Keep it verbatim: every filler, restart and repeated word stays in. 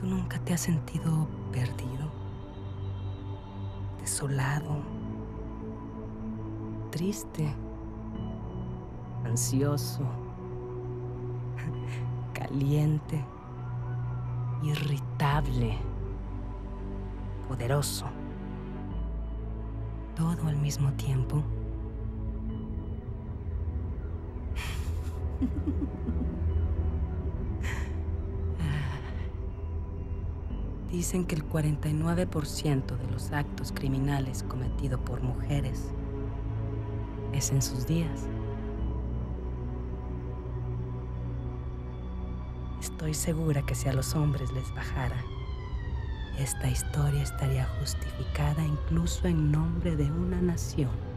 ¿Tú nunca te has sentido perdido, desolado, triste, ansioso, caliente, irritable, poderoso, todo al mismo tiempo? Dicen que el cuarenta y nueve por ciento de los actos criminales cometidos por mujeres es en sus días. Estoy segura que si a los hombres les bajara, esta historia estaría justificada incluso en nombre de una nación.